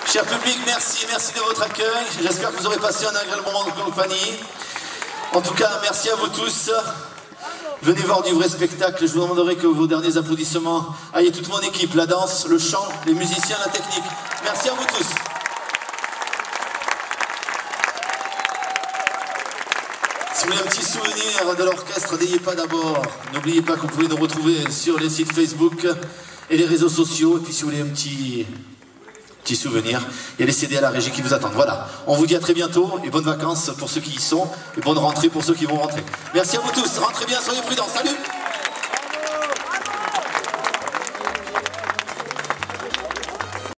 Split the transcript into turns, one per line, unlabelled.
Cher public, merci de votre accueil. J'espère que vous aurez passé un agréable moment de compagnie. En tout cas, merci à vous tous. Venez voir du vrai spectacle. Je vous demanderai que vos derniers applaudissements aillent toute mon équipe, la danse, le chant, les musiciens, la technique. Merci à vous tous. Si vous voulez un petit souvenir de l'orchestre, n'ayez pas d'abord. N'oubliez pas que vous pouvez nous retrouver sur les sites Facebook et les réseaux sociaux. Et puis si vous voulez un petit souvenir, il y a les CD à la régie qui vous attendent. Voilà, on vous dit à très bientôt et bonnes vacances pour ceux qui y sont et bonne rentrée pour ceux qui vont rentrer. Merci à vous tous, rentrez bien, soyez prudents, salut!